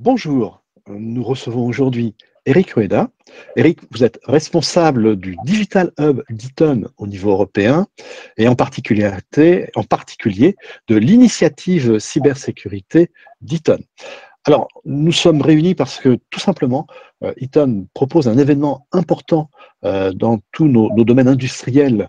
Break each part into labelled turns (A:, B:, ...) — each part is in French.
A: Bonjour, nous recevons aujourd'hui Eric Rueda. Eric, vous êtes responsable du Digital Hub d'Eaton au niveau européen et en particulier de l'initiative cybersécurité d'Eaton. Alors, nous sommes réunis parce que tout simplement, Eaton propose un événement important dans tous nos domaines industriels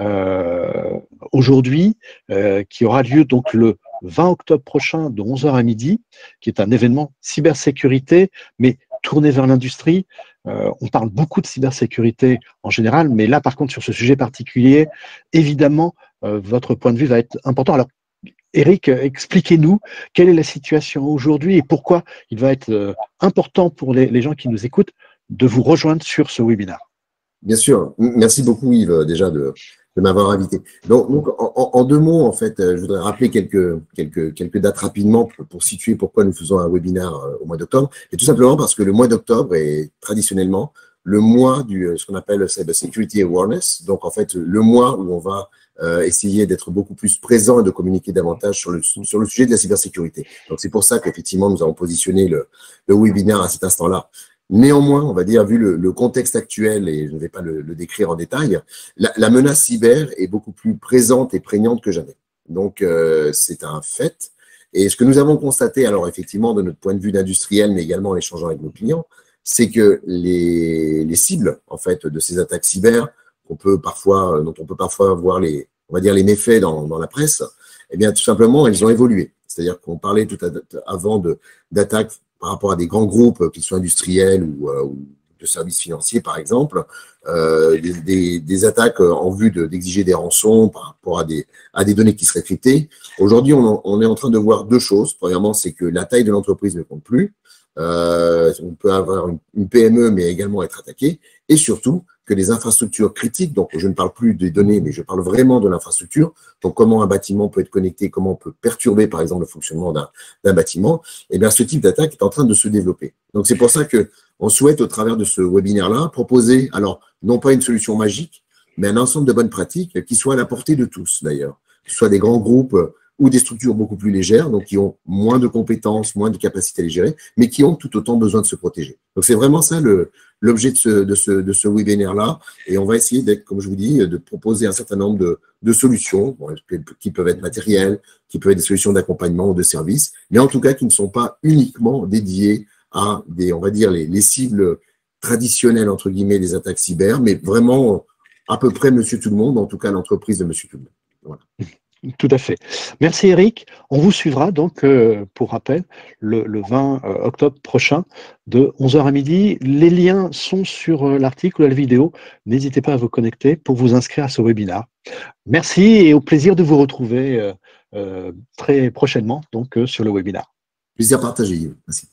A: aujourd'hui, qui aura lieu donc le 20 octobre prochain de 11 heures à midi, qui est un événement cybersécurité, mais tourné vers l'industrie. On parle beaucoup de cybersécurité en général, mais là, par contre, sur ce sujet particulier, évidemment, votre point de vue va être important. Alors, Eric, expliquez-nous quelle est la situation aujourd'hui et pourquoi il va être important pour les gens qui nous écoutent de vous rejoindre sur ce webinaire.
B: Bien sûr. Merci beaucoup, Yves, déjà de m'avoir invité. Donc en deux mots, en fait, je voudrais rappeler quelques dates rapidement pour situer pourquoi nous faisons un webinaire au mois d'octobre. Et tout simplement parce que le mois d'octobre est traditionnellement le mois ce qu'on appelle Cyber Security Awareness. Donc, en fait, le mois où on va essayer d'être beaucoup plus présent et de communiquer davantage sur le sujet de la cybersécurité. Donc, c'est pour ça qu'effectivement, nous avons positionné le webinaire à cet instant-là. Néanmoins, on va dire, vu le contexte actuel, et je ne vais pas le décrire en détail, la menace cyber est beaucoup plus présente et prégnante que jamais. Donc, c'est un fait. Et ce que nous avons constaté, alors effectivement, de notre point de vue d'industriel, mais également en échangeant avec nos clients, c'est que les cibles, en fait, de ces attaques cyber, dont on peut parfois voir on va dire, les méfaits dans la presse, eh bien, tout simplement, elles ont évolué. C'est-à-dire qu'on parlait avant d'attaques par rapport à des grands groupes, qu'ils soient industriels ou de services financiers, par exemple, des attaques en vue d'exiger des rançons par rapport à des données qui seraient cryptées. Aujourd'hui, on est en train de voir deux choses. Premièrement, c'est que la taille de l'entreprise ne compte plus. On peut avoir une PME, mais également être attaqué. Et surtout, que les infrastructures critiques, donc je ne parle plus des données, mais je parle vraiment de l'infrastructure, donc comment un bâtiment peut être connecté, comment on peut perturber, par exemple, le fonctionnement d'un bâtiment, eh bien, ce type d'attaque est en train de se développer. Donc, c'est pour ça qu'on souhaite, au travers de ce webinaire-là, proposer, alors, non pas une solution magique, mais un ensemble de bonnes pratiques qui soient à la portée de tous, d'ailleurs, que ce soit des grands groupes ou des structures beaucoup plus légères, donc qui ont moins de compétences, moins de capacités à les gérer, mais qui ont tout autant besoin de se protéger. Donc, c'est vraiment ça l'objet de ce webinaire-là. Et on va essayer d'être, comme je vous dis, de proposer un certain nombre de solutions, qui peuvent être matérielles, qui peuvent être des solutions d'accompagnement ou de services, mais en tout cas qui ne sont pas uniquement dédiées à on va dire, les cibles traditionnelles, entre guillemets, des attaques cyber, mais vraiment à peu près monsieur tout le monde, en tout cas l'entreprise de monsieur tout le monde. Voilà.
A: Tout à fait. Merci Eric. On vous suivra donc, pour rappel, le 20 octobre prochain de 11 heures à midi. Les liens sont sur l'article ou la vidéo. N'hésitez pas à vous connecter pour vous inscrire à ce webinaire. Merci et au plaisir de vous retrouver très prochainement donc, sur le webinaire.
B: Plaisir partagé, Yves. Merci.